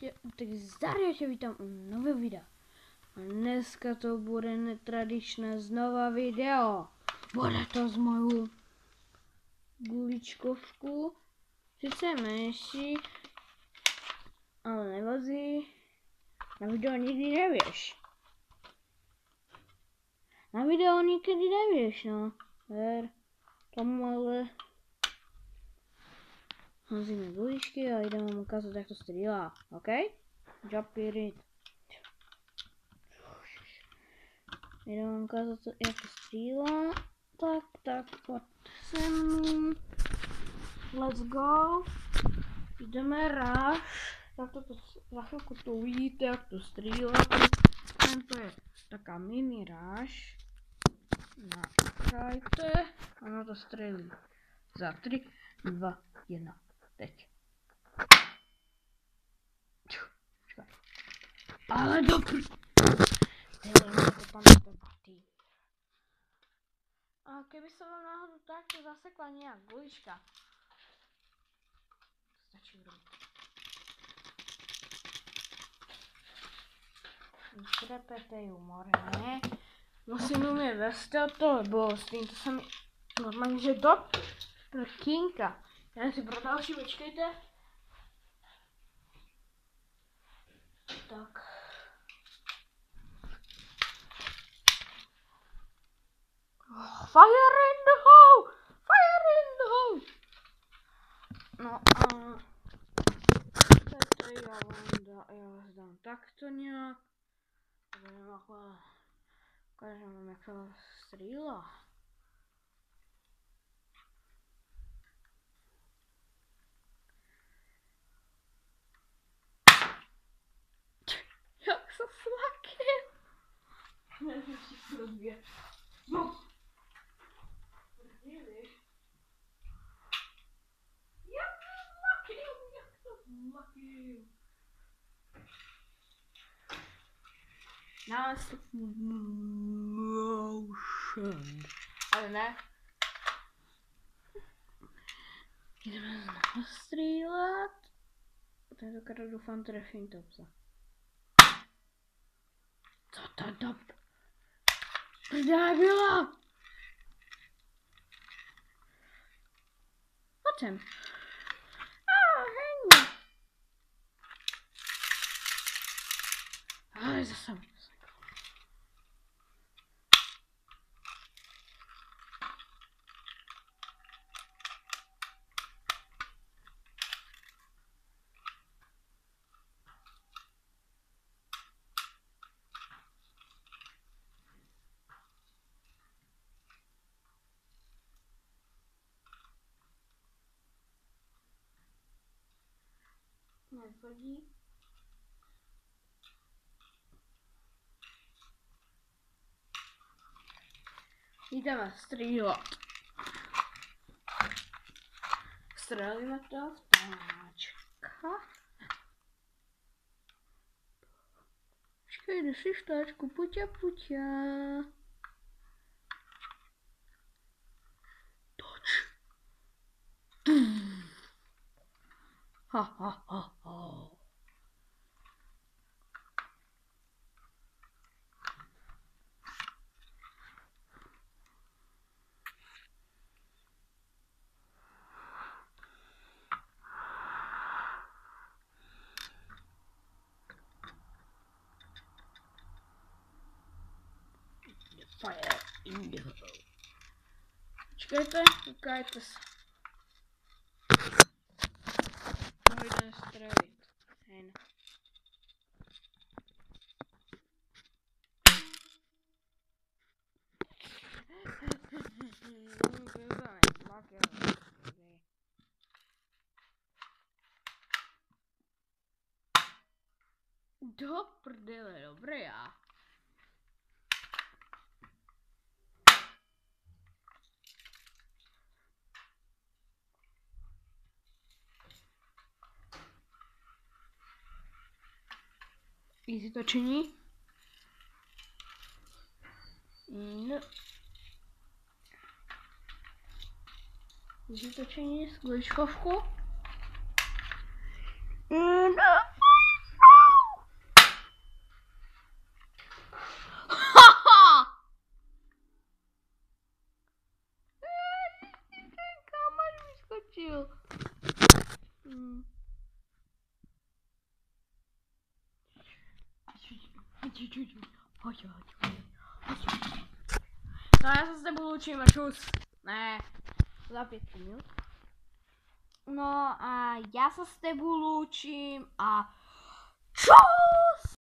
Zdar, tě vítám u nového videa. A dneska to bude netradičné znova video. Bude to z moju guličkovku. Sice menší, ale nevadí. Na video nikdy nevíš. Na video nikdy nevíš, no. Ver, tomu ale házíme guličky a jdeme vám ukázat, jak to střílá, ok? Drop it. Jdeme vám ukázat, jak to střílá. Tak, pojď se mnou. Let's go. Jdeme ráž. Tak to za chvilku to uvidíte, jak to střílá. To je taká mini ráž. Načkajte. Ono to střílí. Za 3, 2, 1. Teď. Ale dobrý. A keby se vám náhodou takto zasekla nějak gulička, stačí urobit. Vyšrepete ju, morné. Musím umět vestel, to bylo s tím, to se mi normálně, že do prkínka. Já si pro další počkejte. Tak. Fire in the hole! Fire in the hole! No a já vás dám takto nějak. Ukážem vám, jak to střílá. Jak se slakem! Nevím, si to rozbije. No! Jak to zlakil! Now stop motion. Ale ne. Jdeme znovu střílet. Tentokrát doufám trefím to psa. Co to bylo? Pojď sem. Hej. Ale zase. Nevadí. Jdeme střílet. Střelíme to vtáčka. Počkej, jde si vtáčku, puťa. Toč. Ha. Fire in the hole. Počkejte, ukajte se. Jdeme střelit. Hen. Do prdele, dobré já. Easy točení. No. Easy točení s guličkovkou. No. chytil. No já se s tebou loučím a čus. Ne, za 5 minut. No a já se s tebou loučím a čus!